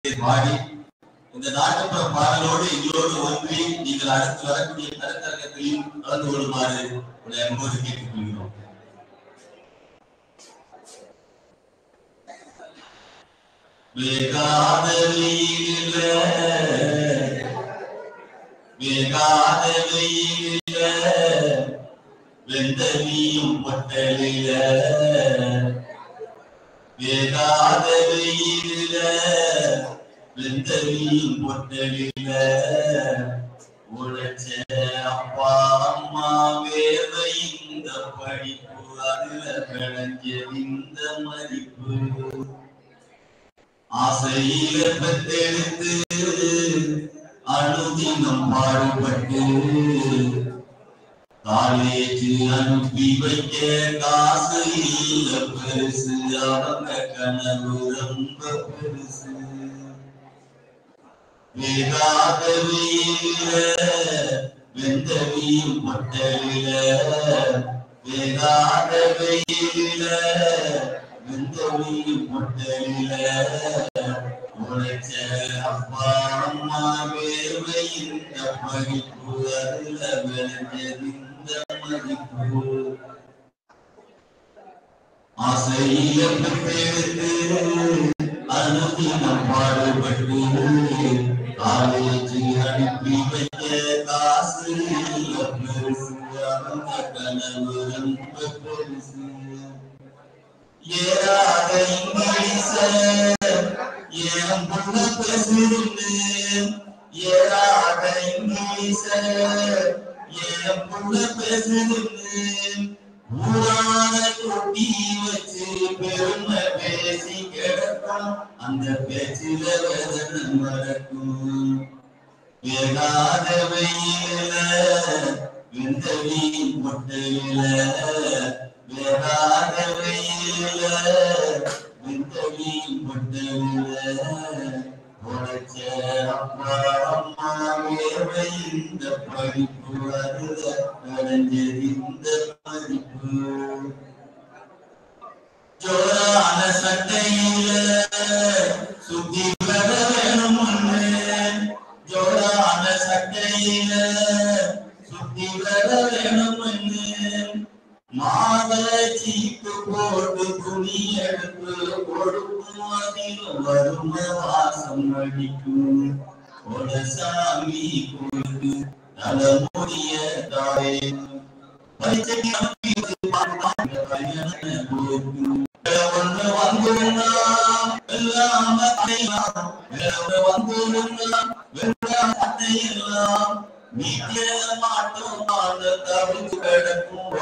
பாடி இந்த நாட்டுப்புற பாடலோடு எங்களோடு ஒன்றி நீங்கள் அடுத்து வரக்கூடிய கருத்தரங்கத்தையும் கலந்து கொள்ளுமாறு உங்களை அன்போடு கேட்டுக்கொள்கிறோம். வேகாத வெயிலில வெந்தனியும் பொட்டலில வேகாத வெயிலில வெந்தனியும் பொட்டலில உழைச்ச அப்பா அம்மா வேர்வை இந்த படிப்பு அதுல விளைஞ்ச இந்த மதிப்பு ஆசையில பெற்றெடுத்து அனுதினம் பாடுபட்டு காலேஜ் அனுப்பி வைக்க காசு இல்ல பெருசு அவங்க கனவு ரொம்ப பெருசு வேகாத வெயில வெந்தனியும் பொட்டலில வேகாத வெயில வெந்தனியும் பொட்டலில உழைச்ச அப்பா அம்மா வேர்வை இந்த படிப்பு அதுல விளைஞ்சது இந்த மதிப்பு ஆசையில பெற்றெடுத்து அனுதினம் பாடுபட்டு காலேஜ் அனுப்பி வைக்க காசு இல்ல பெருசு அவங்க கனவு ரொம்ப பெருசு ஏறாத இங்கிலீஷ ஏன் புள்ள பேசுன்னு ஏறாத இங்கிலீஷ ஏன் புள்ள பேசுன்னு ஊரான கொட்டி வச்சு பெருமை பேசி கிடக்கும் அந்த பேச்சில வேதனை மறக்கும் வேகாத வெயில வெந்தனியும் பொட்டலில வேகாத வெயில வெந்தனியும் பொட்டலில உழைச்ச அப்பா அம்மா வேர்வை இந்த படிப்பு அதுல விளைஞ்சது இந்த மதிப்பு ஜோரான சட்டையில சுத்தி வர வேணும்னு ஜோரான சட்டையில சுத்தி வர வேணும்னு மாத சீட்டு போட்டு துணி எடுத்து கொடுக்கும் அதிலும் வரும் வாசம் அடிக்கும் ஒரு சாமி கொடுத்து தலைமுடிய தாயே பரிச்சைக்கு அனுப்பி ஒன்று வந்துருந்தா எல்லாம் வந்துருந்தா வெள்ளம் அத்தையெல்லாம் நீக்கே மாட்டோம் தவிர்த்து கிடக்கும்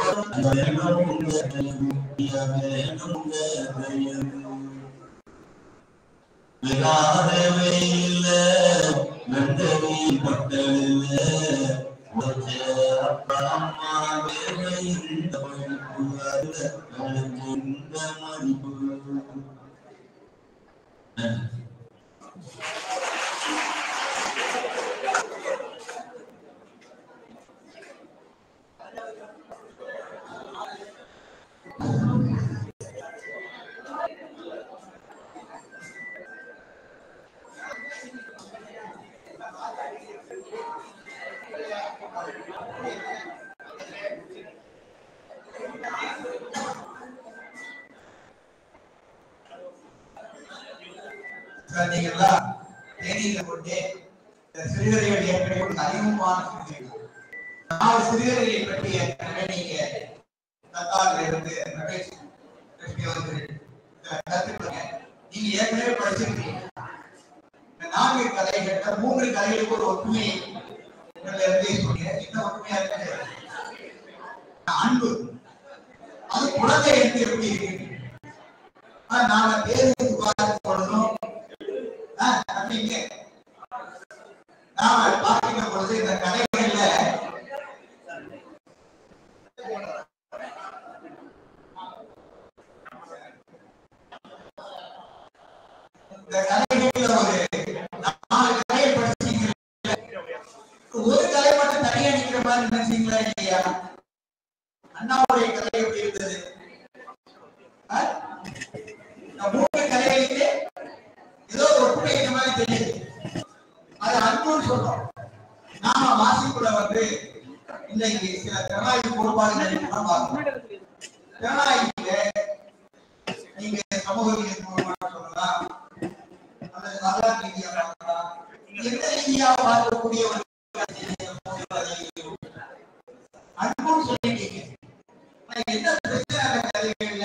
வேகாத வெயில வெந்தனியும் பொட்டலில உழைச்ச அப்பா அம்மா வேர்வை இந்த படிப்பு அதுல விளைஞ்ச இந்த மதிப்பு. தேனியில கொண்டு சிறுகதைகள் ஏற்கனவே அறிமுகமான சிறுகதையை பற்றிய நீங்க தத்தாரில் இருந்து கத்துக்கொள்ளுங்க. நீங்க ஏற்கனவே படிச்சிருக்கீங்க. இந்த 4 கதைகள்ல 3 கதைகளுக்கு ஒரு ஒற்றுமை இருந்து சொன்னீங்க. என்ன ஒற்றுமையா இருக்கு? அன்பு. அது குழந்தை எடுத்து எப்படி இருக்கு? நாம தேர்வு பார்த்து கொள்ளணும் அப்படிங்க. நாம பார்க்கிற பொழுது இந்த கதைகள்ல இந்த கதைகள்ல ஒரு 4 கதையை படிச்சீங்க. ஒரு கதை மட்டும் தனியா நிக்கிற மாதிரி நினைச்சீங்களா இல்லையா? அண்ணாவுடைய கதை எப்படி இருந்தது? 3 கதைகளுக்கு ஏதோ ஒற்றுமை இந்த மாதிரி தெரியுது. அது அன்புன்னு சொல்றோம். நாம வாசிப்புல இன்னைக்கு சில திறனாய்வு கோட்பாடுகளை பார்க்கணும். திறனாய்வுல நீங்க சமூகவியல் மூலமாக சொல்லலாம், அல்லது வரலாற்று ரீதியா பார்க்கலாம், எந்த ரீதியா பார்க்கக்கூடிய ஒரு அன்புன்னு சொல்லிட்டீங்க. என்ன பிரச்சனை அந்த கதைகள்ல?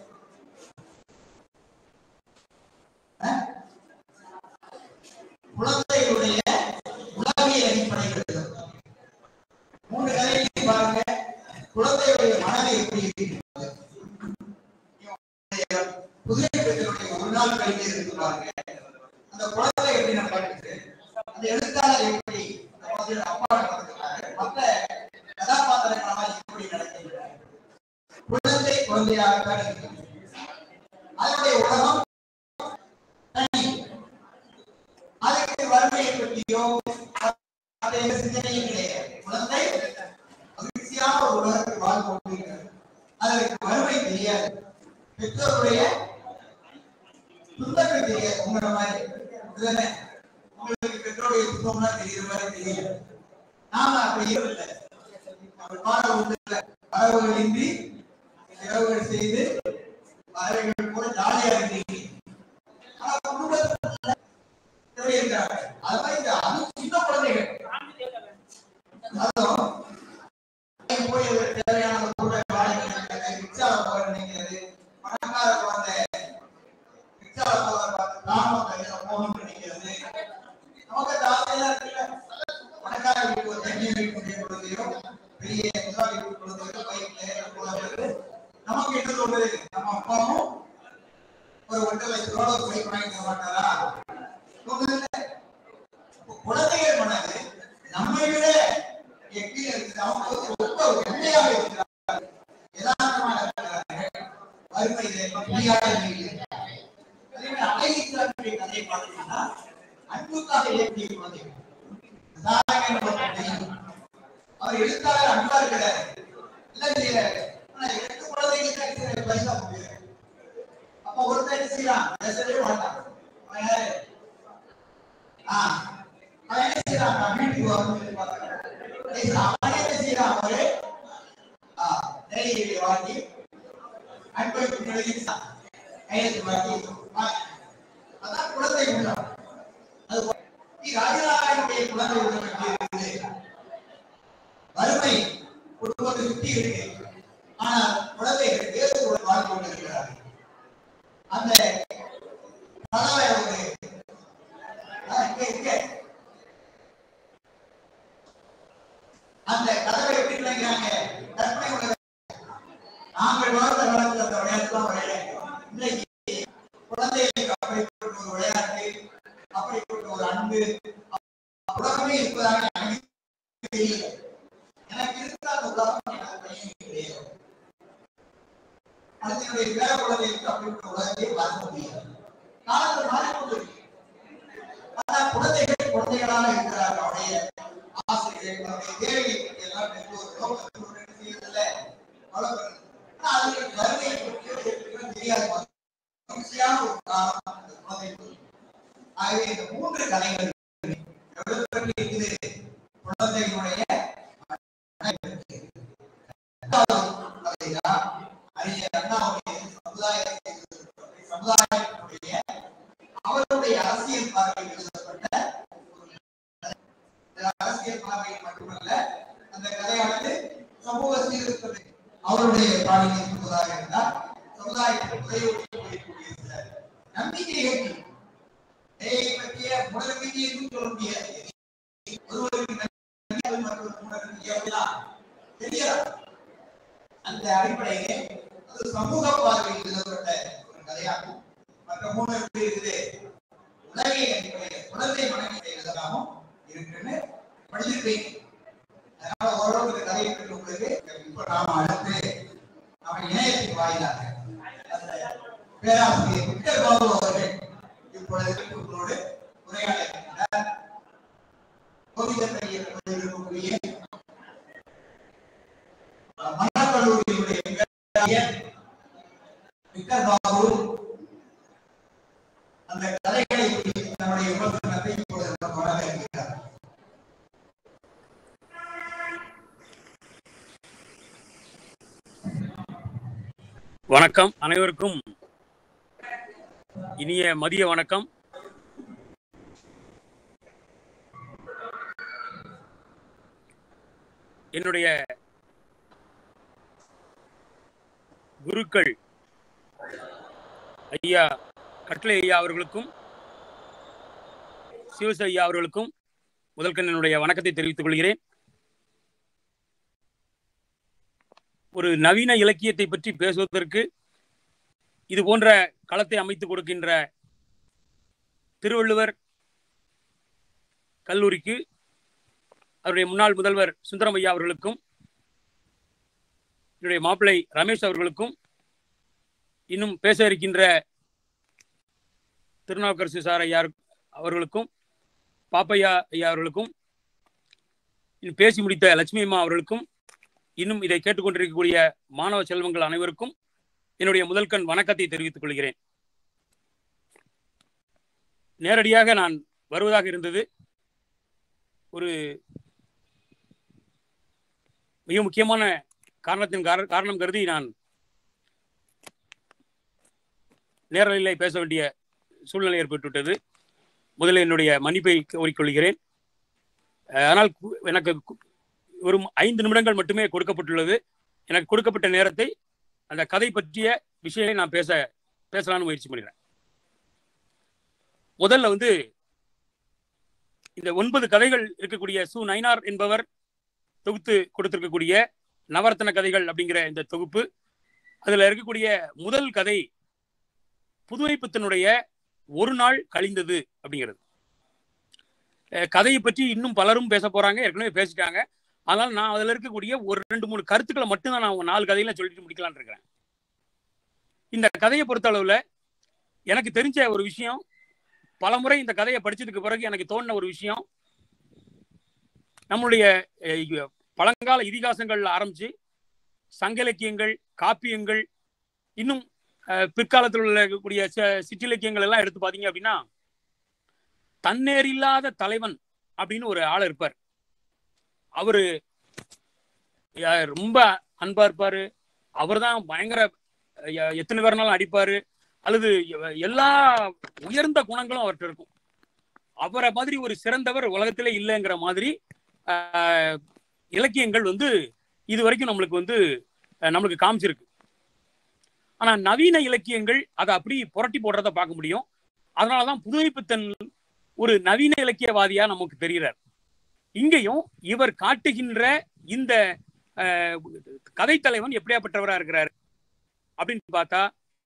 குழந்தைகளுடைய உளவியல் அடிப்படையில் 3 கதைகளையும் பாருங்க. குழந்தைகளுடைய மனதை எப்படி இருக்கிறது, புதிய பெற்றோருடைய ஒரு நாள் கழித்து இருக்கு பாருங்க. அந்த குழந்தை எப்படி நடக்குது, அந்த எழுத்தாளர் எப்படி அப்பா நடக்கிறாரு, மற்ற கதாபாத்திரங்களாக எப்படி நடக்கிறது. குழந்தை குழந்தையாகத்தான் இருக்கிறது. அதனுடைய உலகம் தனி. அதுக்கு வறுமையை பற்றியோ சிந்தனையும் கிடையாது. குழந்தை மகிழ்ச்சியான ஒரு உலகத்தில் வாழ்ந்து கொண்டிருக்கிறது. அதற்கு வறுமை தெரியாது, பெற்றோருடைய துன்பங்கள் தெரியாது. உங்களை மாதிரி உங்களுக்கு பெற்றோருடைய துன்பம்னா தெரிகிற மாதிரி தெரியாது. நாம அப்படி இல்லை. வரவுகளின்றி இரவுகள் செய்து பறவைகள் கூட ஜாலியா இருக்கீங்க. ஆனா குடும்பத்தில் இருக்கிறாங்க. அது மாதிரி அதுவும் சின்ன குழந்தைகள் அதுவும் போய் தேவையான பொருளை ரிக்ஷால போக நினைக்கிறது, பணக்கார குழந்தை ரிக்ஷால போகணும்னு நினைக்கிறது. நமக்கு அந்த ஆசையா இருக்குல்ல, பணக்கார வீட்டுக்கு ஒரு தண்ணி வீட்டு குழந்தையோ பெரிய முதலாளி வீட்டு குழந்தையோ பைக்ல போகிறது. நமக்கு என்ன சொல்றது, நம்ம அப்பாவும் ஒரு 1.5 லட்சம் ரூபாய் பைக் வாங்கிக்க மாட்டாரா? குழந்தைகள் மனது நம்மை விட எப்படி இருக்குது, அவங்க ரொம்ப வெள்ளையாக இருக்கிறார்கள், யதார்த்தமாக இருக்கிறார்கள். வறுமை கதையை பார்த்தீங்கன்னா அன்புக்காக இயக்கிய குழந்தைகள். அவர் எழுத்தாளர் அன்பா இருக்கிறார், எனக்கு குழந்தைகளுக்கு பைசா முடியாது. அப்ப ஒருத்தர் செய்யறான், பேசவே மாட்டான். அவன் என்ன செய்யறான், வீட்டுக்கு வரணும் பார்க்கிறான். அவன் என்ன செய்யறான், அவரு நெறியை வாங்கி அன்பை எழுதிட்டான், கையெழுத்து வாங்கி. அதான் குழந்தை உள்ளம். அது ராஜநாராயணுடைய குழந்தை உள்ளம் இருக்குது. வறுமை குடும்பத்தை சுற்றி இருக்கு, ஆனால் குழந்தைகள் வேறு ஒரு வாழ்க்கை கொண்டிருக்கிறார்கள். அந்த கலவை அந்த கதவை எப்படி நினைக்கிறாங்க, கற்பனை உள்ள நாங்கள் வாழ்ந்த காலத்தில் அந்த விளையாட்டுலாம் விளையாடுறோம். இன்னைக்கு குழந்தைகளுக்கு அப்படிப்பட்ட ஒரு விளையாட்டு, அப்படிப்பட்ட ஒரு அன்பு உலகமே இருப்பதாக எனக்கு தெரியல. எனக்கு இருந்த அந்த உலகம் எனக்கு பையன் கிடையாது. அடுத்தனுடைய பேர குழந்தைகளுக்கு அப்படிப்பட்ட உலகத்தை பார்க்க முடியாது. காலத்தில் மாறிக்கொண்டிருக்கு. ஆனால் குழந்தைகள் குழந்தைகளாக இருக்கிறார்கள். அவருடைய ஆசிரியர்கள் அவருடைய தேவையை எல்லாம் செய்யறதில்ல. அதுக்கு வறுமையை பற்றி தெரியாது. மகிழ்ச்சியான ஒரு காலம் குழந்தைகள். ஆகவே இந்த 3 கதைகள் இருக்குது. குழந்தைகளுடைய சமுதாயத்தினுடைய அவருடைய அரசியல் பார்வையில் எழுதப்பட்ட அரசியல் பார்வையில் மட்டுமல்ல, அந்த கதையானது சமூக சீர்திருத்தத்தை அவருடைய பாணியில் இருப்பதாக இருந்தால் சமுதாயத்தில் உதவிக்கூடிய சில நம்பிக்கைகள் பற்றிய மூடநம்பிக்கை என்று சொல்ல முடியாது. ஒருவருக்கு தெரியாது. அந்த அடிப்படையிலே அது சமூக பார்வையில் எழுதப்பட்ட ஒரு கதையாகும். மற்ற 3 எப்படி இருக்குது, உலகிய அடிப்படையில் குழந்தை மனைவி எழுதலாமும் இருக்குன்னு படிச்சிருப்பீங்க. அதனால ஓரளவு கதையை பற்றி உங்களுக்கு இப்ப நாம அடுத்து நம்ம இணையத்தின் வாயிலாக பேராசிரியர் விக்டர் பாபு அவர்கள் இப்பொழுது உங்களோடு உரையாட இருக்கின்றார். கோவிந்தப்பள்ளியில் இருக்கக்கூடிய மன்னக்கல்லூரியினுடைய விக்டர் பாபு அந்த கதைகளை நம்முடைய வணக்கம், அனைவருக்கும் இனிய மதிய வணக்கம். என்னுடைய குருக்கள் ஐயா கட்டளை ஐயா அவர்களுக்கும் சிவச ஐயா அவர்களுக்கும் முதல்கண் என்னுடைய வணக்கத்தை தெரிவித்துக் கொள்கிறேன். ஒரு நவீன இலக்கியத்தை பற்றி பேசுவதற்கு இது போன்ற களத்தை அமைத்துக் கொடுக்கின்ற திருவள்ளுவர் கல்லூரிக்கு அவருடைய முன்னாள் முதல்வர் சுந்தரம் ஐயா அவர்களுக்கும் என்னுடைய மாப்பிள்ளை ரமேஷ் அவர்களுக்கும் இன்னும் பேச இருக்கின்ற திருநாவுக்கரசு சார் ஐயா அவர்களுக்கும் பாப்பையா ஐயா அவர்களுக்கும் இன்னும் பேசி முடித்த லட்சுமி அம்மா அவர்களுக்கும் இன்னும் இதை கேட்டுக்கொண்டிருக்கக்கூடிய மாணவ செல்வங்கள் அனைவருக்கும் என்னுடைய முதல்கண் வணக்கத்தை தெரிவித்துக் கொள்கிறேன். நேரடியாக நான் வருவதாக இருந்தது ஒரு மிக முக்கியமான காரணம் கருதி நான் நேரலையிலே பேச வேண்டிய சூழ்நிலை ஏற்பட்டுவிட்டது. முதலில் என்னுடைய மன்னிப்பை கோரிக்கொள்கிறேன். ஆனால் எனக்கு ஒரு 5 நிமிடங்கள் மட்டுமே கொடுக்கப்பட்டுள்ளது. எனக்கு கொடுக்கப்பட்ட நேரத்தை அந்த கதை பற்றிய விஷயங்களை நான் பேசலாம்னு முயற்சி பண்ணுறேன். முதல்ல இந்த 9 கதைகள் இருக்கக்கூடிய சு நயினார் என்பவர் தொகுத்து கொடுத்திருக்கக்கூடிய நவரத்தன கதைகள் அப்படிங்கிற இந்த தொகுப்பு, அதுல இருக்கக்கூடிய முதல் கதை புதுமைப்பித்தனுடைய ஒரு நாள் கழிந்தது அப்படிங்கிறது. கதையை பற்றி இன்னும் பலரும் பேச போறாங்க, ஏற்கனவே பேசிட்டாங்க. ஆனால் நான் அதில் இருக்கக்கூடிய ஒரு 2-3 கருத்துக்களை மட்டும்தான் நான் 4 கதையில சொல்லிட்டு முடிக்கலான்னு இருக்கிறேன். இந்த கதையை பொறுத்த அளவுல எனக்கு தெரிஞ்ச ஒரு விஷயம், பலமுறை இந்த கதையை படிச்சதுக்கு பிறகு எனக்கு தோணின ஒரு விஷயம், நம்மளுடைய பழங்கால இதிகாசங்கள்ல ஆரம்பிச்சு சங்க இலக்கியங்கள், காப்பியங்கள், இன்னும் பிற்காலத்தில் இருக்கக்கூடிய சிற்றிலக்கியங்கள் எல்லாம் எடுத்து பார்த்தீங்க அப்படின்னா, தன்னேறில்லாத தலைவன் அப்படின்னு ஒரு ஆள் இருப்பார். அவரு ரொம்ப அன்பா இருப்பாரு. அவர் தான் பயங்கர எத்தனை பேர்னாலும் அடிப்பாரு, அல்லது எல்லா உயர்ந்த குணங்களும் அவர்கிட்ட இருக்கும். அவரை மாதிரி ஒரு சிறந்தவர் உலகத்திலே இல்லைங்கிற மாதிரி இலக்கியங்கள் இது வரைக்கும் நம்மளுக்கு காமிச்சிருக்கு. ஆனா நவீன இலக்கியங்கள் அதை அப்படி புரட்டி போடுறத பார்க்க முடியும். அதனாலதான் புதுமைப்பித்தன் ஒரு நவீன இலக்கியவாதியா நமக்கு தெரிகிறார். இங்கேயும் இவர் காட்டுகின்ற இந்த கதை தலைவன் எப்படியாப்பட்டவரா இருக்கிறார் அப்படின்னு பார்த்தா,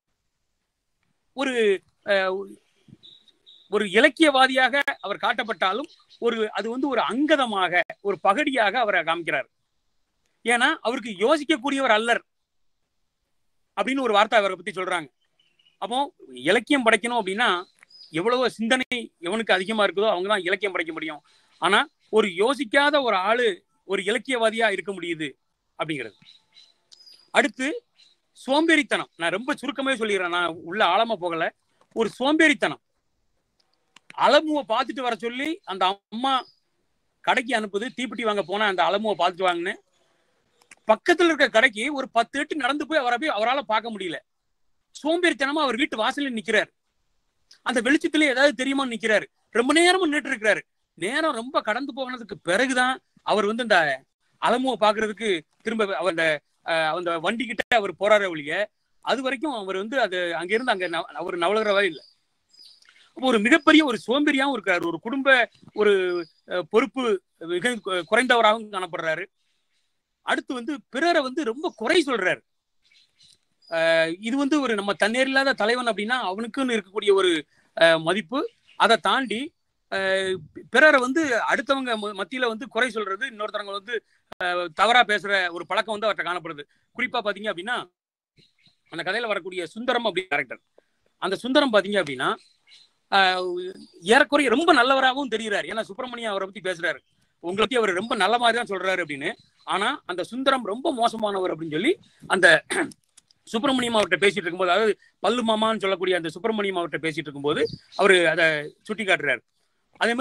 ஒரு இலக்கியவாதியாக அவர் காட்டப்பட்டாலும் அது ஒரு அங்கதமாக, ஒரு பகடியாக அவரை காமிக்கிறார். ஏன்னா அவருக்கு யோசிக்கக்கூடியவர் அல்லர் அப்படின்னு ஒரு வார்த்தை அவரை பத்தி சொல்றாங்க. அப்போ இலக்கியம் படைக்கணும் அப்படின்னா எவ்வளவோ சிந்தனை எவனுக்கு அதிகமா இருக்குதோ அவங்கதான் இலக்கியம் படைக்க முடியும். ஆனா ஒரு யோசிக்காத ஒரு ஆளு ஒரு இலக்கியவாதியா இருக்க முடியுது அப்படிங்கிறது. அடுத்து சோம்பேறித்தனம். நான் ரொம்ப சுருக்கமே சொல்லிடுறேன், நான் உள்ள ஆழமா போகல. ஒரு சோம்பேறித்தனம். அலமுவை பார்த்துட்டு வர சொல்லி அந்த அம்மா கடைக்கு அனுப்புது, தீப்பெட்டி வாங்க போனா அந்த அலமுவை பார்த்துட்டு வாங்கன்னு. பக்கத்துல இருக்க கடைக்கு ஒரு 10 எட்டு நடந்து போய் அவரால் பார்க்க முடியல. சோம்பேறித்தனமா அவர் வீட்டு வாசலில் நிக்கிறார். அந்த வெளிச்சத்துல ஏதாவது தெரியுமான்னு நிக்கிறாரு. ரொம்ப நேரமும் நின்றுட்டு இருக்கிறாரு. நேரம் ரொம்ப கடந்து போனதுக்கு பிறகுதான் அவர் இந்த அலமுவை பாக்குறதுக்கு திரும்ப அந்த வண்டி கிட்ட அவர் போறாரு ஒழிய, அது வரைக்கும் அவர் அது அங்கிருந்து அங்க அவர் நவலகிறவா இல்லை. அப்போ ஒரு மிகப்பெரிய ஒரு சோம்பேறியாவும் இருக்காரு. ஒரு குடும்ப ஒரு பொறுப்பு மிக குறைந்தவராகவும் காணப்படுறாரு. அடுத்து பிறரை ரொம்ப குறை சொல்றாரு. இது ஒரு நம்ம தன்னேறில்லாத தலைவன் அப்படின்னா அவனுக்குன்னு இருக்கக்கூடிய ஒரு மதிப்பு. அதை தாண்டி பிறரை அடுத்தவங்க மத்தியில குறை சொல்றது, இன்னொருத்தவங்க தவறா பேசுற ஒரு பழக்கம் அவர்கிட்ட காணப்படுது. குறிப்பா பாத்தீங்க அப்படின்னா அந்த கதையில வரக்கூடிய சுந்தரம் அப்படி கேரக்டர், அந்த சுந்தரம் பாத்தீங்க அப்படின்னா ஏறக்குறைய ரொம்ப நல்லவராகவும் தெரிகிறார். ஏன்னா சுப்பிரமணியம் அவரை பத்தி பேசுறாரு, உங்களை பத்தி அவர் ரொம்ப நல்ல மாதிரி தான் சொல்றாரு அப்படின்னு. ஆனா அந்த சுந்தரம் ரொம்ப மோசமானவர் அப்படின்னு சொல்லி அந்த சுப்பிரமணியம் அவர்கிட்ட பேசிட்டு இருக்கும்போது, அதாவது பல்லு மாமான்னு சொல்லக்கூடிய அந்த சுப்பிரமணியம் அவர்கிட்ட பேசிட்டு இருக்கும்போது அவரு அதை சுட்டி காட்டுறாரு. அதே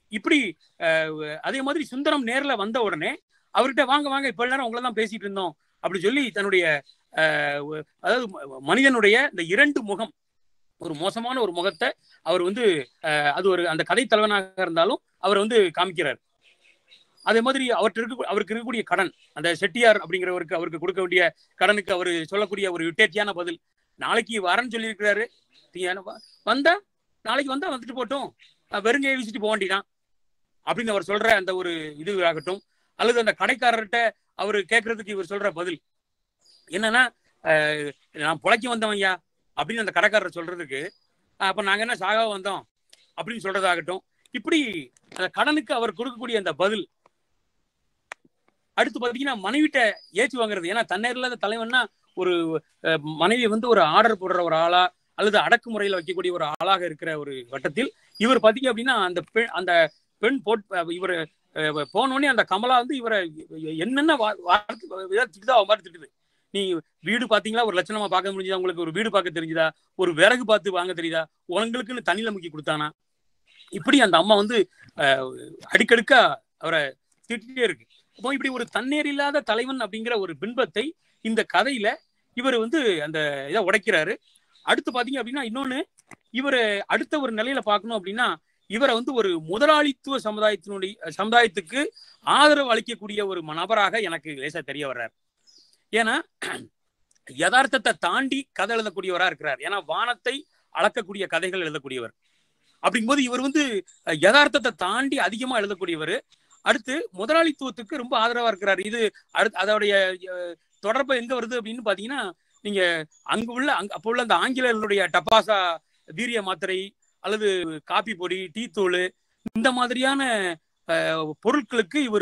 மாதிரி சுந்தரம் நேர்ல வந்த உடனே அவர்கிட்ட வாங்க வாங்க இப்ப நேரம் உங்களை தான் பேசிட்டு இருந்தோம் அப்படி சொல்லி தன்னுடைய அதாவது மனிதனுடைய இந்த இரண்டு முகம், ஒரு மோசமான ஒரு முகத்தை அவர் வந்து அது ஒரு அந்த கதை தலைவனாக இருந்தாலும் அவர் வந்து காமிக்கிறார். அதே மாதிரி அவருக்கு இருக்கக்கூடிய கடன், அந்த செட்டியார் அப்படிங்கிறவருக்கு அவருக்கு கொடுக்க வேண்டிய கடனுக்கு அவர் சொல்லக்கூடிய ஒரு விட்டேச்சியான பதில், நாளைக்கு வரேன்னு சொல்லியிருக்கிறாரு, வந்தா நாளைக்கு வந்தா வந்துட்டு போட்டோம், வெறுங்கையை வீசிட்டு போக வேண்டிதான் அப்படின்னு அவர் சொல்ற அந்த ஒரு இது ஆகட்டும், அல்லது அந்த கடைக்காரர்கிட்ட அவர் கேட்கறதுக்கு இவர் சொல்ற பதில் என்னன்னா, நான் புழைக்க வந்தவன் ஐயா அப்படின்னு அந்த கடைக்காரர் சொல்றதுக்கு, அப்ப நாங்க என்ன சாகா வந்தோம் அப்படின்னு சொல்றதாகட்டும், இப்படி அந்த கடனுக்கு அவர் கொடுக்கக்கூடிய அந்த பதில். அடுத்து பாத்தீங்கன்னா மனைவிட்ட ஏற்றி வாங்குறது. ஏன்னா தன்னர் இல்லாத தலைவன்னா ஒரு மனைவி வந்து ஒரு ஆர்டர் போடுற ஒரு ஆளா அல்லது அடக்குமுறையில் வைக்கக்கூடிய ஒரு ஆளாக இருக்கிற ஒரு வட்டத்தில் இவர் பாத்தீங்க அப்படின்னா அந்த பெண் இவர் போனோடனே அந்த கமலா வந்து இவரை என்னென்ன திட்டுது. நீ வீடு பாத்தீங்களா, ஒரு லட்சணமா பார்க்க முடிஞ்சதா, உங்களுக்கு ஒரு வீடு பார்க்க தெரிஞ்சுதா, ஒரு விறகு பார்த்து வாங்க தெரியுதா, உங்களுக்குன்னு தண்ணியில முக்கி கொடுத்தானா, இப்படி அந்த அம்மா வந்து அடிக்கடுக்கா அவரை திட்டிட்டே இருக்கு. அப்போ இப்படி ஒரு தன்னேர் இல்லாத தலைவன் அப்படிங்கிற ஒரு பின்பத்தை இந்த கதையில இவர் வந்து அந்த இதை உடைக்கிறாரு. அடுத்து பாத்தீங்க அப்படின்னா இன்னொன்னு, இவர் அடுத்த ஒரு நிலையில பார்க்கணும் அப்படின்னா, இவரை வந்து ஒரு முதலாளித்துவ சமுதாயத்துக்கு ஆதரவு அளிக்கக்கூடிய ஒரு நபராக எனக்கு லேசா தெரிய வர்றார். ஏன்னா யதார்த்தத்தை தாண்டி கதை எழுதக்கூடியவரா இருக்கிறார். ஏன்னா வானத்தை அளக்கக்கூடிய கதைகள் எழுதக்கூடியவர். அப்படிங்கும்போது இவர் வந்து யதார்த்தத்தை தாண்டி அதிகமா எழுதக்கூடியவர். அடுத்து முதலாளித்துவத்துக்கு ரொம்ப ஆதரவா இருக்கிறார். இது அதோடைய தொடர்பு எங்க வருது அப்படின்னு பாத்தீங்கன்னா, நீங்க அப்ப உள்ள அந்த ஆங்கிலேயர்களுடைய டப்பாசா வீரிய மாத்திரை அல்லது காப்பி பொடி, டீ தூள், இந்த மாதிரியான பொருட்களுக்கு இவர்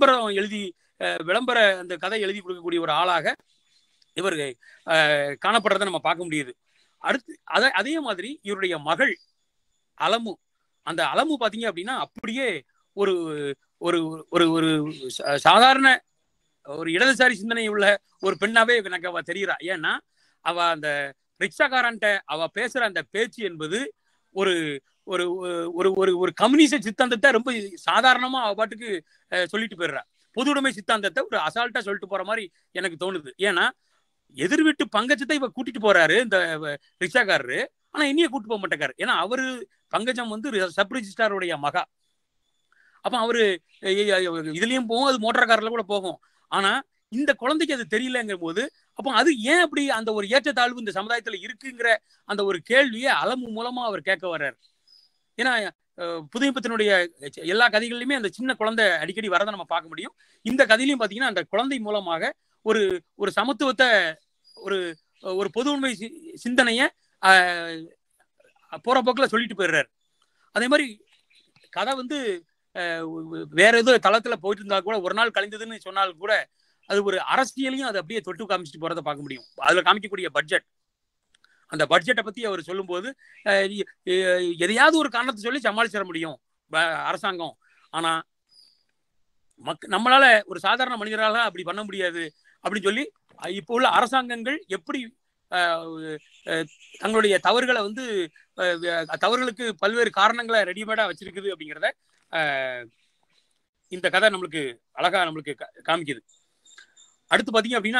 விளம்பர அந்த கதை எழுதி கொடுக்கக்கூடிய ஒரு ஆளாக இவர் காணப்படுறதை நம்ம பார்க்க முடியுது. அடுத்து அதே மாதிரி இவருடைய மகள் அலமு, அந்த அலமு பாத்தீங்க அப்படின்னா அப்படியே ஒரு ஒரு ஒரு ஒரு சாதாரண ஒரு இடதுசாரி சிந்தனை உள்ள ஒரு பெண்ணாவே எனக்கு அவ தெரிகிறா. ஏன்னா அவ அந்த ரிக்ஷாக்காரன்ட்ட அவ பேசுற அந்த பேச்சு என்பது ஒரு ஒரு ஒரு ஒரு கம்யூனிஸ்ட் சித்தாந்தத்தை ரொம்ப சாதாரணமா அவ பாட்டுக்கு சொல்லிட்டு போயிடுறா. பொது உடைமை சித்தாந்தத்தை ஒரு அசால்ட்டா சொல்லிட்டு போற மாதிரி எனக்கு தோணுது. ஏன்னா எதிர் வீட்டு பங்கஜத்தை இவ கூட்டிட்டு போறாரு இந்த ரிக்ஷாக்காரரு, ஆனா இனிய கூட்டு போக மாட்டேக்காரு. ஏன்னா அவரு பங்கஜம் வந்து சப் ரிஜிஸ்டாருடைய மகா. அப்ப அவரு இதுலயும் போகும், அது மோட்டார் கார்ல கூட போகும். ஆனா இந்த குழந்தைக்கு அது தெரியலங்கிற போது, அப்போ அது ஏன் அப்படி அந்த ஒரு ஏற்றத்தாழ்வு இந்த சமுதாயத்துல இருக்குங்கிற அந்த ஒரு கேள்வியை அலமு மூலமா அவர் கேட்க வர்றாரு. ஏன்னா புதுமைப்பத்தினுடைய எல்லா கதைகளிலுமே அந்த சின்ன குழந்தை அடிக்கடி வரதை நம்ம பார்க்க முடியும். இந்த கதையிலையும் பாத்தீங்கன்னா அந்த குழந்தை மூலமாக ஒரு ஒரு சமத்துவத்தை, ஒரு ஒரு பொது உண்மை சிந்தனைய போற போக்குல சொல்லிட்டு போயிடுறாரு. அதே மாதிரி கதை வந்து வேற ஏதோ தளத்துல போயிட்டு இருந்தா கூட, ஒரு நாள் கழிந்ததுன்னு சொன்னால் கூட, அது ஒரு அரசியலையும் அதை அப்படியே தொட்டு காமிச்சிட்டு போறதை பார்க்க முடியும். அதுல காமிக்கக்கூடிய பட்ஜெட், அந்த பட்ஜெட்டை பத்தி அவர் சொல்லும் போது எதையாவது ஒரு காரணத்தை சொல்லி சமாளிச்சிட முடியும் அரசாங்கம். ஆனா நம்மளால ஒரு சாதாரண மனிதரால அப்படி பண்ண முடியாது அப்படின்னு சொல்லி இப்போ உள்ள அரசாங்கங்கள் எப்படி தங்களுடைய தவறுகளை வந்து தவறுகளுக்கு பல்வேறு காரணங்களை ரெடிமேடா வச்சிருக்குது அப்படிங்கிறத இந்த கதை நம்மளுக்கு அழகா நம்மளுக்கு காமிக்குது. அடுத்து பாத்தீங்க அப்படின்னா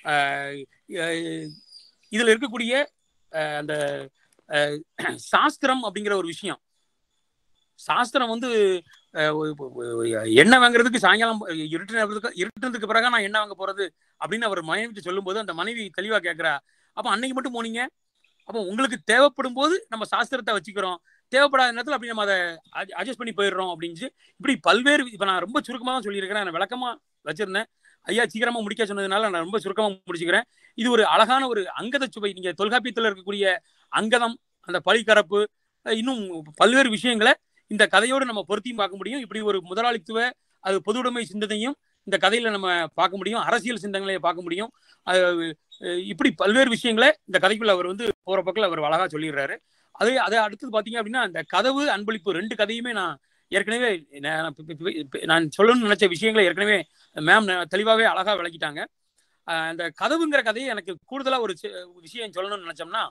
இதுல இருக்கக்கூடிய அந்த சாஸ்திரம் அப்படிங்கிற ஒரு விஷயம், சாஸ்திரம் வந்து எண்ணெய் வாங்குறதுக்கு சாயங்காலம் இருட்டுனதுக்கு பிறகு நான் எண்ணெய் வாங்க போறது அப்படின்னு அவர் மனைவிட்டு சொல்லும் போது அந்த மனைவி தெளிவா கேட்கிறா, அப்ப அன்னைக்கு மட்டும் போனீங்க, அப்போ உங்களுக்கு தேவைப்படும் போது நம்ம சாஸ்திரத்தை வச்சுக்கிறோம், தேவைப்படாத நேரத்தில் அப்படி நம்ம அதை அட்ஜஸ்ட் பண்ணி போயிடுறோம் அப்படின்னு இப்படி பல்வேறு. இப்ப நான் ரொம்ப சுருக்கமா தான் சொல்லியிருக்கிறேன், நான் விளக்கமா வச்சிருந்தேன். ஐயா சீக்கிரமா முடிக்க சொன்னதுனால நான் ரொம்ப சுருக்கமா முடிச்சுக்கிறேன். இது ஒரு அழகான ஒரு அங்கத சுவை. நீங்க தொல்காப்பியத்தில் இருக்கக்கூடிய அங்கதம், அந்த பழிக்கரப்பு, இன்னும் பல்வேறு விஷயங்களை இந்த கதையோடு நம்ம பொருத்தியும் பார்க்க முடியும். இப்படி ஒரு முதலாளித்துவ அது பொதுவுடைமை சிந்தனையும் இந்த கதையில நம்ம பார்க்க முடியும், அரசியல் சிந்தனையை பார்க்க முடியும். இப்படி பல்வேறு விஷயங்களை இந்த கதைக்குள்ள அவர் வந்து போற பக்கம் அவர் அழகா சொல்லிடுறாரு. அதை அடுத்தது பாத்தீங்க அப்படின்னா இந்த கதவு அன்பளிப்பு ரெண்டு கதையுமே நான் ஏற்கனவே நான் சொல்லணும்னு நினைச்ச விஷயங்களை ஏற்கனவே மேம் தெளிவாகவே அழகா விளக்கிட்டாங்க. அந்த கதவுங்கிற கதையை எனக்கு கூடுதலா ஒரு விஷயம் சொல்லணும்னு நினைச்சோம்னா,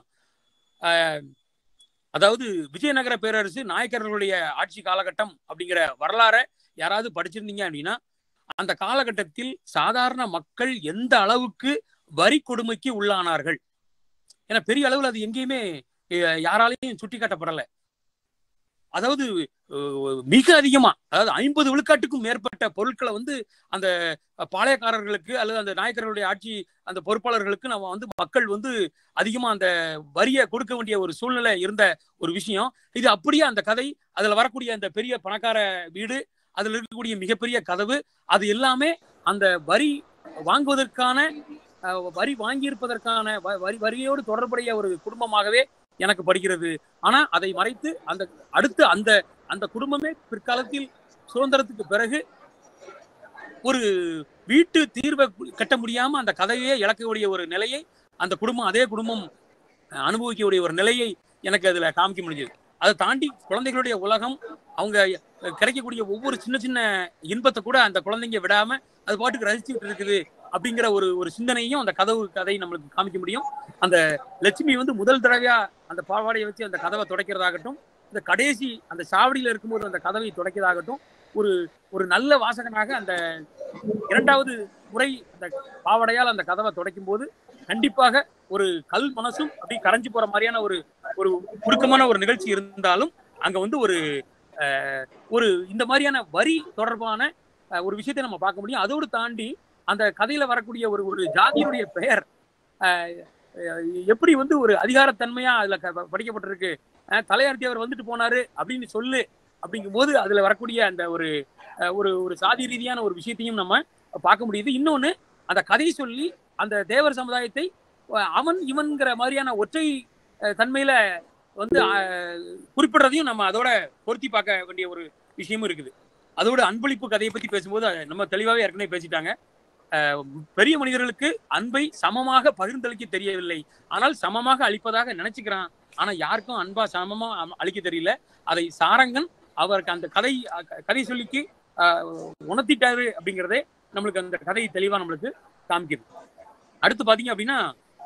அதாவது விஜயநகர பேரரசு நாயக்கர்களுடைய ஆட்சி காலகட்டம் அப்படிங்கிற வரலாறை யாராவது படிச்சிருந்தீங்க அப்படின்னா, அந்த காலகட்டத்தில் சாதாரண மக்கள் எந்த அளவுக்கு வரி கொடுமைக்கு உள்ளானார்கள். ஏன்னா பெரிய அளவில் அது எங்கேயுமே யாராலையும் சுட்டி காட்டப்படலை. அதாவது மிக அதிகமா, அதாவது 50 விழுக்காட்டுக்கும் மேற்பட்ட பொருட்களை வந்து அந்த பாளையக்காரர்களுக்கு அல்லது அந்த நாயக்கர்களுடைய ஆட்சி அந்த பொறுப்பாளர்களுக்கு நம்ம வந்து மக்கள் வந்து அதிகமா அந்த வரியை கொடுக்க வேண்டிய ஒரு சூழ்நிலை இருந்த ஒரு விஷயம் இது. அப்படியே அந்த கதை, அதுல வரக்கூடிய அந்த பெரிய பணக்கார வீடு, அதுல இருக்கக்கூடிய மிகப்பெரிய கதவு, அது எல்லாமே அந்த வரி வாங்குவதற்கான வரி வாங்கியிருப்பதற்கான வரியோடு தொடர்புடைய ஒரு குடும்பமாகவே எனக்கு படுகிறது. ஆனா அதை மறைத்து அந்த அடுத்து அந்த அந்த குடும்பமே பிற்காலத்தில் சுதந்திரத்துக்கு பிறகு ஒரு வீட்டு தீர்வை கட்ட முடியாம அந்த கதையே இழக்கக்கூடிய ஒரு நிலையை அந்த குடும்பம், அதே குடும்பம் அனுபவிக்கக்கூடிய ஒரு நிலையை எனக்கு அதுல காமிக்க முடிஞ்சது. அதை தாண்டி குழந்தைகளுடைய உலகம், அவங்க கிடைக்கக்கூடிய ஒவ்வொரு சின்ன சின்ன இன்பத்தை கூட அந்த குழந்தைங்க விடாம அது பாட்டுக்கு ரசிச்சுட்டு இருக்குது அப்படிங்கிற ஒரு சிந்தனையும் அந்த கதை நம்மளுக்கு காமிக்க முடியும். அந்த லட்சுமி வந்து முதல் தடவையா அந்த பாவாடையை வச்சு அந்த கதவை துடைக்கிறதாகட்டும், இந்த கடைசி அந்த சாவடியில இருக்கும்போது அந்த கதவை துடைக்கிறதாகட்டும், ஒரு நல்ல வாசகனாக அந்த 2வது முறை அந்த பாவாடையால் அந்த கதவை துடைக்கும் போது கண்டிப்பாக ஒரு கல் மனசும் அப்படி கரைஞ்சு போற மாதிரியான ஒரு உருக்கமான ஒரு நிகழ்ச்சி இருந்தாலும் அங்க வந்து ஒரு இந்த மாதிரியான வரி தொடர்பான ஒரு விஷயத்தை நம்ம பார்க்க முடியும். அதோடு தாண்டி அந்த கதையில வரக்கூடிய ஒரு ஜாதியினுடைய பெயர் எப்படி வந்து ஒரு அதிகாரத்தன்மையா அதுல படிக்கப்பட்டிருக்கு. தலையார்த்தி அவர் வந்துட்டு போனாரு அப்படின்னு சொல்லு அப்படிங்கும் போது அதுல வரக்கூடிய அந்த ஒரு சாதி ரீதியான ஒரு விஷயத்தையும் நம்ம பார்க்க முடியுது. இன்னொன்னு, அந்த கதை சொல்லி அந்த தேவர் சமுதாயத்தை அவன் இவன்கிற மாதிரியான ஒற்றை தன்மையில வந்து குறிப்பிடுறதையும் நம்ம அதோட பொருத்தி பார்க்க வேண்டிய ஒரு விஷயமும் இருக்குது. அதோட அன்பளிப்பு கதையை பத்தி பேசும்போது நம்ம தெளிவாகவே ஏற்கனவே பேசிட்டாங்க. பெரிய மனிதர்களுக்கு அன்பை சமமாக பகிர்ந்தளிக்க தெரியவில்லை, ஆனால் சமமாக அளிப்பதாக நினைச்சுக்கிறான். ஆனா யாருக்கும் அன்பா சமமா அளிக்க தெரியல. அதை சாரங்கன் அவருக்கு அந்த கதை சொல்லிக்கு உணர்த்திட்டாரு அப்படிங்கிறதே நம்மளுக்கு அந்த கதை தெளிவா நம்மளுக்கு காமிக்குது. அடுத்து பாத்தீங்க அப்படின்னா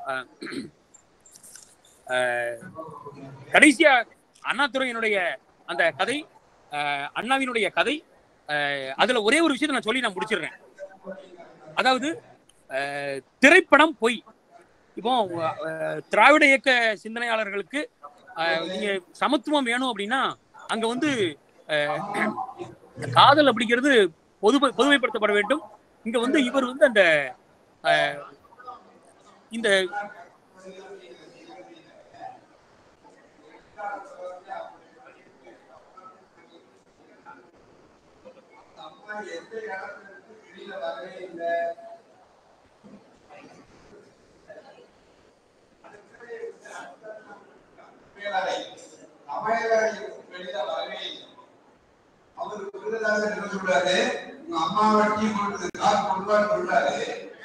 கடைசியா அண்ணாதுரையினுடைய அந்த கதை, அண்ணாவினுடைய கதை, அதுல ஒரே ஒரு விஷயத்தை நான் சொல்லி நான் முடிச்சிடுறேன். அதாவது திரைப்படம் பொய். இப்போ திராவிட இயக்க சிந்தனையாளர்களுக்கு நீங்க சமத்துவம் வேணும் அப்படின்னா அங்க வந்து காதல் அப்படிங்கிறது பொதுமைப்படுத்தப்பட வேண்டும். இங்க வந்து இவர் வந்து அந்த இந்த அவருக்கு விருதாசர் என்ன சொல்றாரு, உங்க அம்மா வட்டி கொடுத்து காசு கொடுப்பான்னு சொல்றாரு.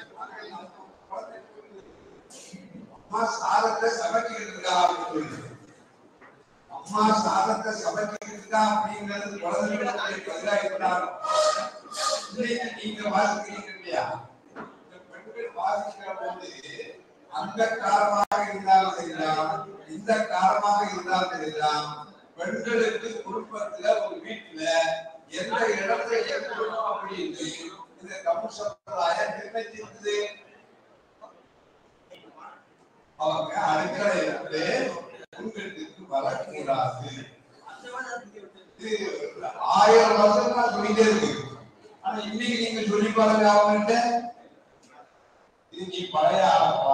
அம்மா சாதத்தை சமைச்சுக்கிட்டு இருக்கா அப்படின்னு சொல்லுது. அம்மா சாதத்தை சமைச்சுக்கிட்டு இருக்கா அப்படிங்கிறது குழந்தைகளுக்கு பதிலாக இருந்தாலும் நீங்க வாசிக்கிறீங்க இல்லையா, பெண்கள் வாசிக்கிற போது அந்த காரணமாக இருந்தாலும் சரிதான், இந்த காரணமாக இருந்தாலும் சரிதான், பெண்களுக்கு குடும்பத்துல ஒரு வீட்டுல எந்த இடத்தை ஏற்படும் அப்படின்னு இந்த தமிழ் சம்பிரதாயம் நிர்ணயிச்சிருக்குது. அவங்க அடுக்கலையிலிருந்து உண்களுக்கு வரக்கூடாது. 1000 வருஷம் தான் சொல்லிட்டே இருக்கு. ஆனா இன்னைக்கு நீங்க சொல்லி பாருங்க அவங்ககிட்ட, இது நீ பழைய ஆளப்பா.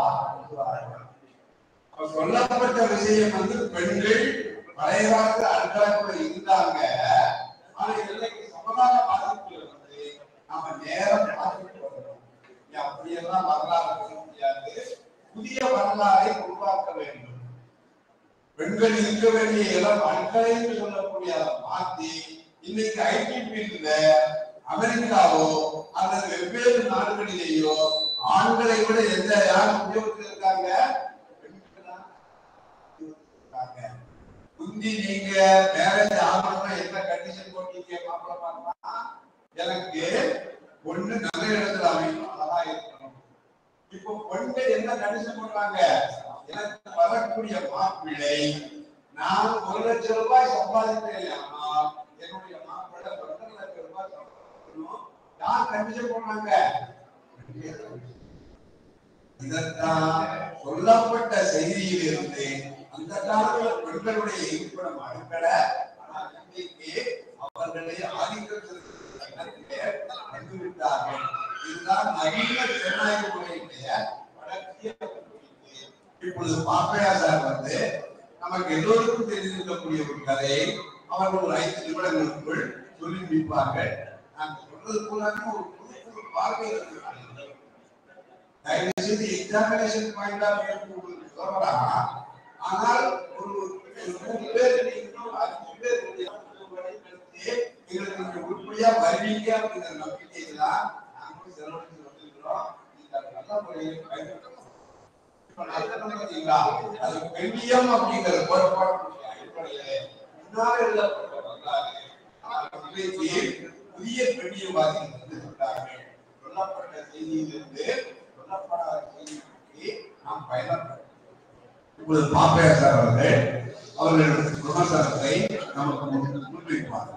சொல்லப்பட்ட விஷயம் வந்து பெண்கள் பழைய காலத்துல அடுக்கலைக்குள்ள இருந்தாங்க. ஆனா இன்னைக்கு சமுதாய பாதிப்புல வந்து நம்ம நேரம் பார்த்துட்டு வரணும். அப்படியெல்லாம் வரலாறு சொல்ல முடியாது. புதிய வரலாறை உருவாக்க வேண்டும். பெண்கள் இருக்க வேண்டிய இடம் அடுக்களை என்று சொல்லக்கூடிய அதை மாற்றி இன்னைக்கு ஐடி ஃபீல்ட்ல அமெரிக்காவோ அல்லது வெவ்வேறு நாடுகளிலேயோ ஆண்களை விட யார் உத்தியோகத்தில் இருக்காங்க? முந்தி நீங்க மேரேஜ் ஆகணும்னா என்ன கண்டிஷன் போட்டீங்க? மாப்பிள்ள பார்த்தா எனக்கு ஒண்ணு நல்ல இடத்துல அமையணும், அழகா இருக்கணும். இப்போ பெண்கள் என்ன கண்டிஷன் பண்றாங்க? எனக்கு வரக்கூடிய மாப்பிள்ளை நான் 1 லட்சம் ரூபாய் சம்பாதிக்கிறேன், ஆனால் என்னுடைய மாப்பிள்ளை 2 லட்சம் ரூபாய் சம்பாதிக்கணும். யார் கண்டிஷன் பண்றாங்க? இதற்கான சொல்லப்பட்ட செய்தியிலிருந்து அந்த காலத்துல பெண்களுடைய இருப்பிடம் அனுப்பல. ஆனால் இன்றைக்கு அவர்களை ஆதிக்கத்திற்கு வந்துவிட்டார்கள். இதுதான் நவீன ஜனநாயக முறையுடைய வளர்ச்சியை. இப்பொழுது பாப்பையா சார் வந்து நமக்கு எல்லோருக்கும் தெரிந்திருக்கக்கூடிய ஒரு கதையை அவர்கள் ஒரு 5 நிமிடங்களுக்குள் சொல்லி முடிப்பார்கள். நான் சொல்றது போலான ஒரு புது பார்வை இருக்கிறார்கள். தயவு செய்து எக்ஸாமினேஷன் பாயிண்ட் ஆஃப் வியூ உங்களுக்கு சொல்லலாம். ஆனால் ஒரு 3 பேர் 5 பேர் எங்களுக்கு உருப்படியா வருவீங்க அப்படிங்கிற நம்பிக்கையில தான் நாங்களும் செலவழித்து வந்திருக்கிறோம். நீங்க நல்ல முறையில் பயன்படுத்த அது பெண்ணியம் அப்படிங்கிற கோட்பாடு அடிப்படையிலே முன்னாள் எழுதப்பட்ட வரலாறு புதிய பெண்ணியவாதிகள் வந்து சொன்னார்கள். சொல்லப்பட்ட செய்தியிலிருந்து சொல்லப்படாத செய்திக்கு நாம் பயணப்படும். இப்பொழுது பாப்பையா சார் அவர்கள் விமர்சனத்தை நமக்கு முன்வைப்பார்.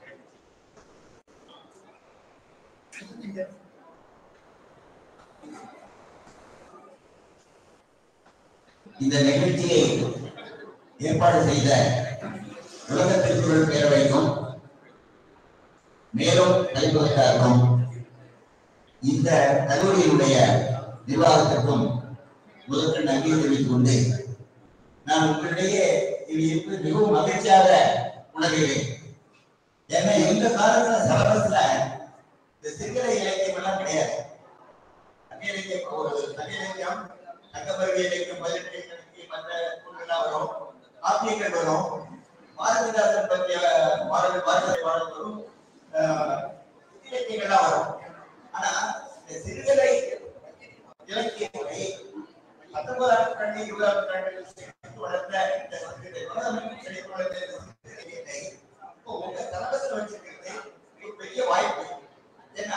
இந்த நிகழ்ச்சியை ஏற்பாடு செய்த உலக திருக்குறள் பேரவைக்கும் மேலும் கைப்பற்றாருக்கும் இந்த கல்லூரியினுடைய நிர்வாகத்திற்கும் முதற்க நன்றி தெரிவித்துக் கொண்டு நான் உங்களிடையே இது இருப்பது மிகவும் மகிழ்ச்சியாக உணர்கிறேன். ஏன்னா எந்த காலத்துல சிலபஸ்ல இந்த சிறுகதை இலக்கியம் எல்லாம் கிடையாது. இலக்கியம் தங்கமருவி இலக்கியம் 18 இலக்கியம் மற்ற நூல்களா வரும், காப்பியங்கள் வரும், பாரதிதாசன் பற்றிய பாரதிதாசன் வரும், இலக்கியங்கள்லாம் வரும். ஆனா இந்த சிறுகதை இலக்கியங்களை 19ஆம் நூற்றாண்டு 20ஆம் நூற்றாண்டில் வளர்ந்த இந்த உங்க சிலபஸ்ல வச்சிருக்கிறது ஒரு பெரிய வாய்ப்பு. ஏன்னா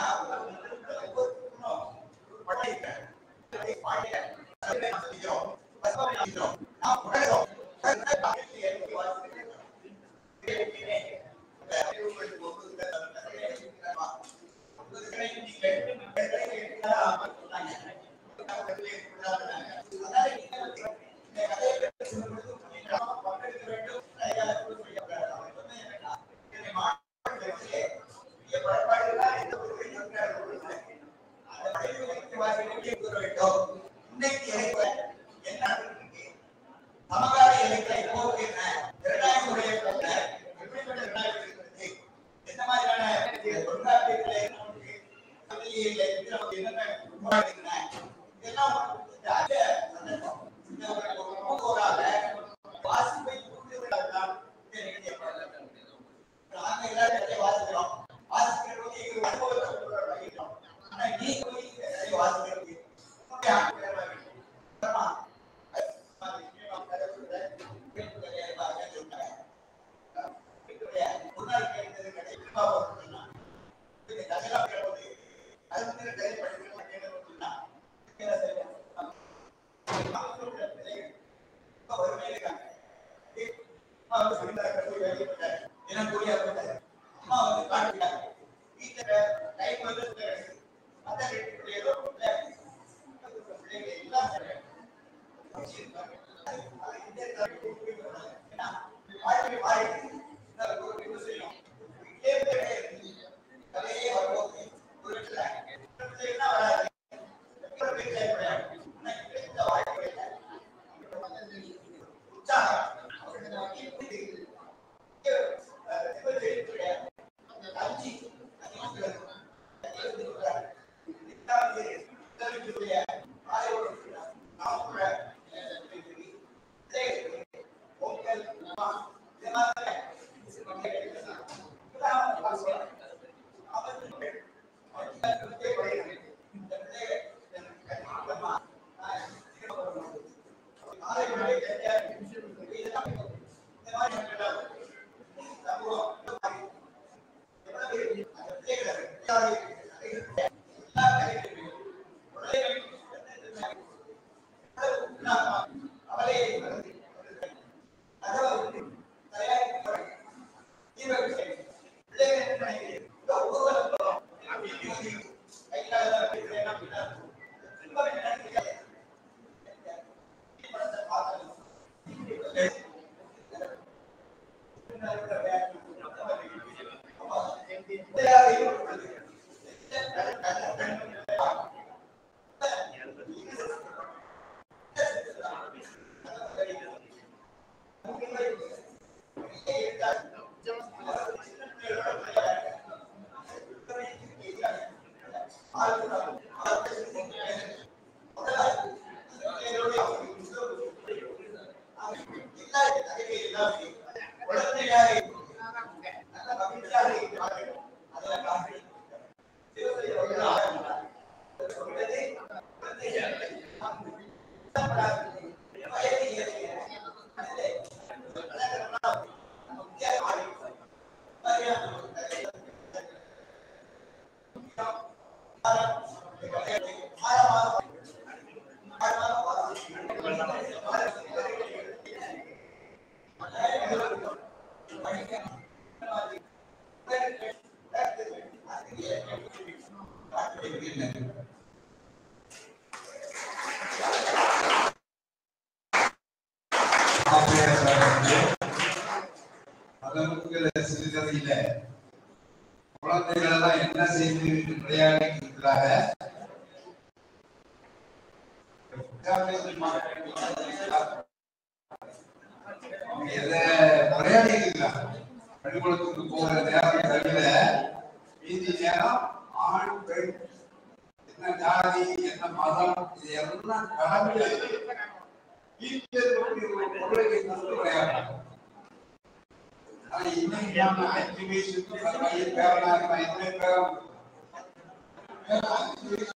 நன்றி. சிறுகதையில குழந்தைகள் எல்லாம் என்ன செய்து விளையாடிட்டு இருக்கிறாங்க. விளையாடிட்டு இருக்காங்க. பள்ளிக்கூடத்துக்கு போகிற நேரம் தவிர மீதி நேரம் ஆண் பெண் என்ன ஜாதி என்ன மதம் இது எல்லாம் கலந்து வீட்டில் இருக்கக்கூடிய ஒரு பொருளை விளையாடுறாங்க. இன்னைக்கு 5 வயசுக்கு பேரனா இருக்கான், 5 பேரும்